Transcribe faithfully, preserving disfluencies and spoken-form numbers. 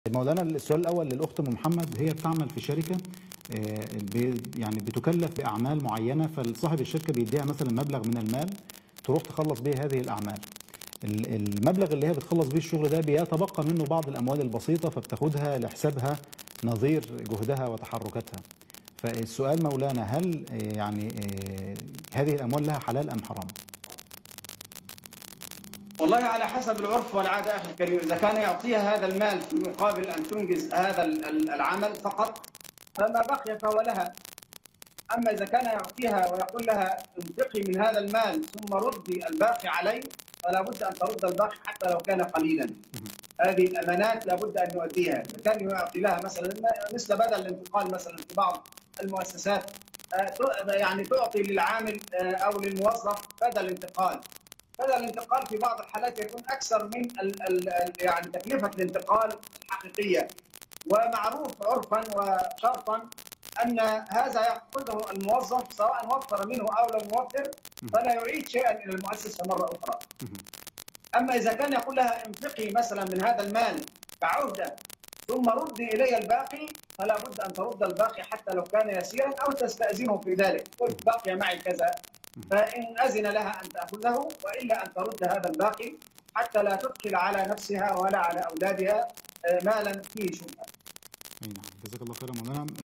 مولانا السؤال الأول للأخت أم محمد، هي بتعمل في شركة يعني بتكلف بأعمال معينة، فصاحب الشركة بيديها مثلا مبلغ من المال تروح تخلص به هذه الأعمال. المبلغ اللي هي بتخلص به الشغل ده بيتبقى منه بعض الأموال البسيطة فبتاخدها لحسابها نظير جهدها وتحركاتها. فالسؤال مولانا، هل يعني هذه الأموال لها حلال أم حرام؟ والله على حسب العرف والعادة أخي الكريم. إذا كان يعطيها هذا المال في مقابل أن تنجز هذا العمل فقط فما بقي فهو لها. أما إذا كان يعطيها ويقول لها انفقي من هذا المال ثم ردي الباقي علي، فلا بد أن ترد الباقي حتى لو كان قليلا. هذه الأمانات لا بد أن يؤديها. إذا كان يعطي لها مثلا مثل بدل الانتقال مثلا في بعض المؤسسات، يعني تعطي للعامل أو للموظف بدل انتقال. هذا الانتقال في بعض الحالات يكون أكثر من ال ال يعني تكلفة الانتقال الحقيقية، ومعروف عرفا وشرطا أن هذا يأخذه الموظف سواء وفر منه أو لم يوفر، فلا يعيد شيئا إلى المؤسسة مرة أخرى. أما إذا كان يقول لها انفقي مثلا من هذا المال كعهدة ثم ردي إلي الباقي، فلا بد أن ترد الباقي حتى لو كان يسيرا، أو تستأذنه في ذلك. قلت بقي معي كذا، فإن أذن لها أن تأخذه، وإلا أن ترد هذا الباقي حتى لا تدخل على نفسها ولا على أولادها مالا فيه شبهة. أي نعم، جزاك الله خيرا مولانا.